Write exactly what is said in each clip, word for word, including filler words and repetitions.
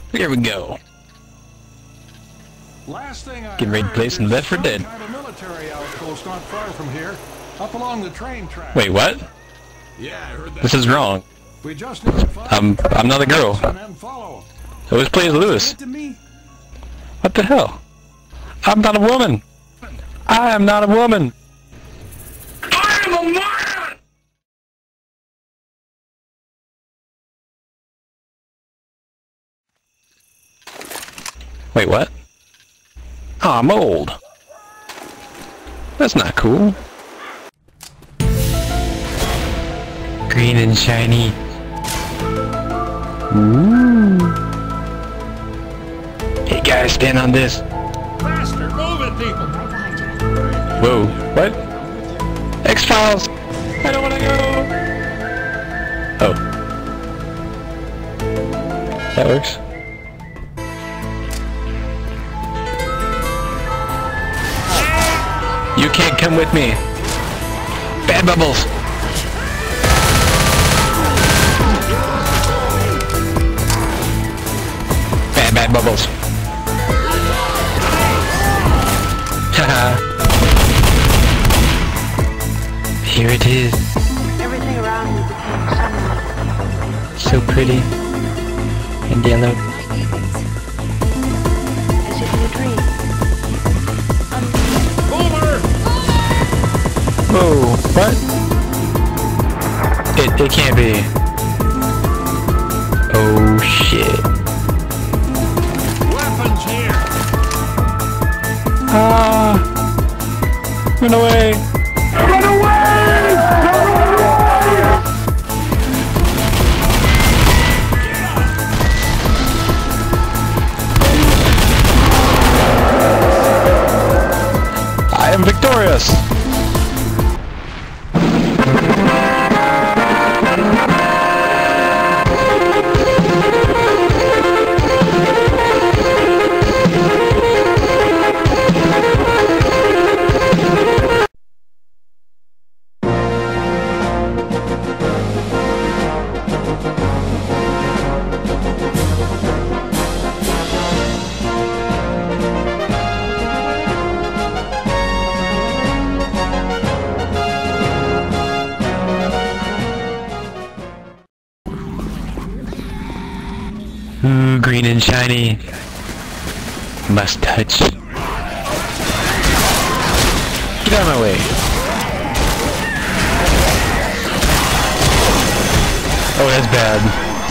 Here we go. Last thing I Getting ready to play some Left four Dead. kind of military outpost not far from here, up along the train track. Wait, what? Yeah, I heard that. This is wrong. We just need to find I'm I'm not a girl. and then follow. I always play as Lewis. To me. What the hell? I'm not a woman. I am not a woman. I am a man. Wait, what? Oh, I'm old. That's not cool. Green and shiny. Ooh. Hey guys, stand on this. Faster, move it, people. Whoa, what? X-Files! I don't wanna go! Oh. That works. You can't come with me. Bad bubbles. Bad, bad bubbles. Haha. Here it is. Everything around me became sunlight. So pretty. And yellow. As if in a dream. Whoa, what? It, it can't be. Oh shit. Weapons here. Ah! Run away! Run away! Run away! I am victorious! Ooh, green and shiny. Must touch. Get out of my way. Oh, that's bad.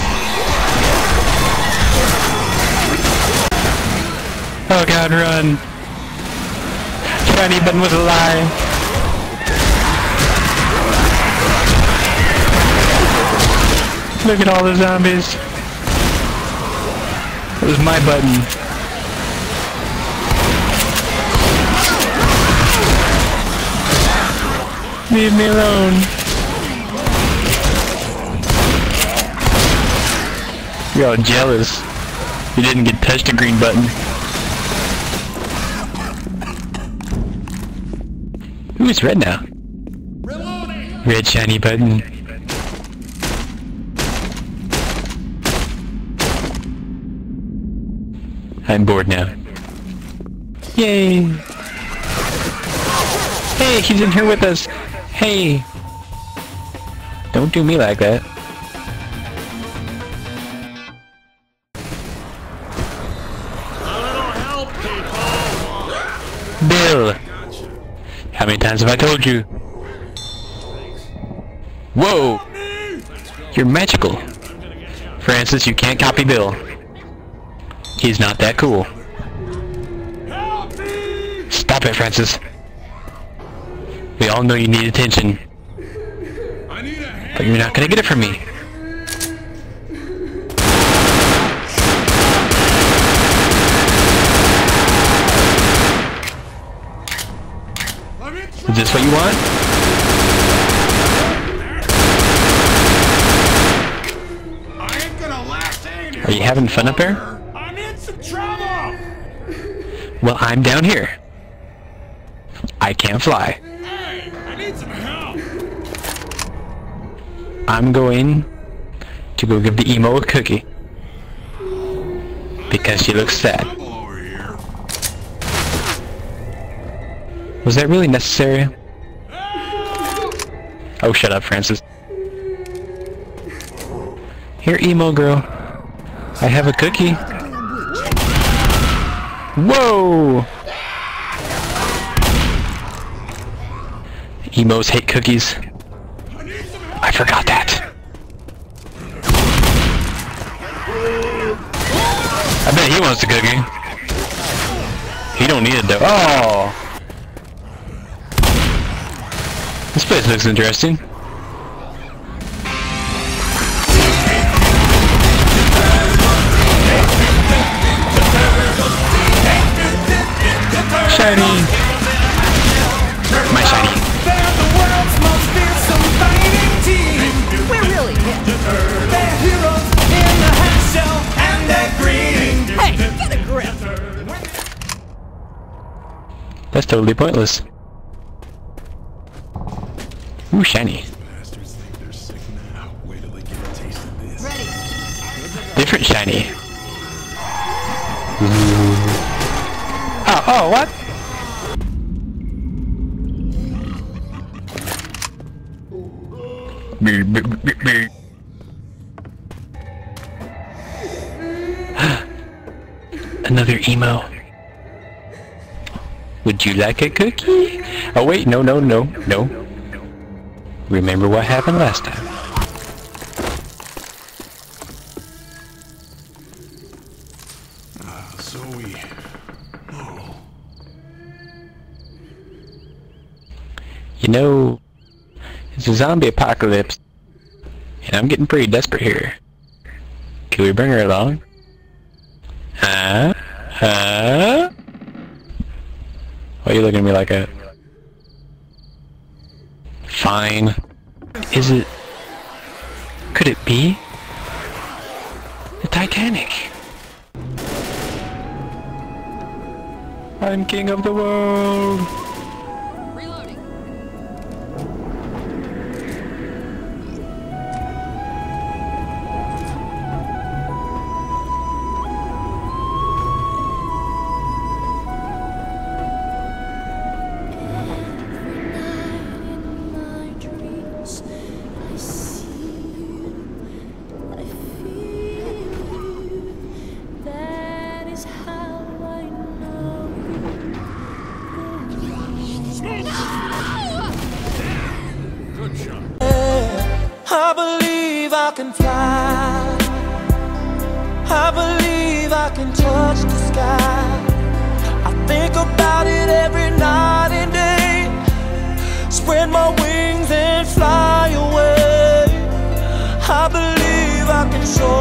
Oh god, run. Shiny button was a lie. Look at all the zombies. It was my button. Leave me alone. You're all jealous. You didn't get touched a green button. Ooh, it's red now. Reloading. Red shiny button. I'm bored now. Yay! Hey, he's in here with us! Hey! Don't do me like that. A little help, people. Bill! How many times have I told you? Whoa! You're magical! Francis, you can't copy Bill. He's not that cool. Help me! Stop it, Francis. We all know you need attention, I need a hand. but you're not gonna get it from me. Is this what you want? I ain't gonna last any Are you having fun up there? I'm in some trouble! Well, I'm down here. I can't fly. Hey, I need some help! I'm going to go give the emo a cookie. Because she looks sad. Over here. Was that really necessary? Oh, shut up, Francis. Here, emo girl. I have a cookie. Whoa! Emos hate cookies. I forgot that. I bet he wants a cookie. He don't need it though. Oh! This place looks interesting. Shiny! My shiny. They're the world's most fearsome fighting team. We're really hit. They're heroes in the half shell and they're green. Hey, get a grip. That's totally pointless. Ooh, shiny. Bastards think they're sick now. Wait till they get a taste of this. Different shiny. Oh, oh, what? Another emo. Would you like a cookie? Oh wait, no, no, no, no. Remember what happened last time. Ah, so we... Oh. You know, it's a zombie apocalypse, and I'm getting pretty desperate here. Can we bring her along? Huh? Huh? Why are you looking at me like that? Fine. Is it... Could it be? The Titanic? I'm king of the world! I believe I can fly. I believe I can touch the sky. I think about it every night and day. Spread my wings and fly away. I believe I can soar.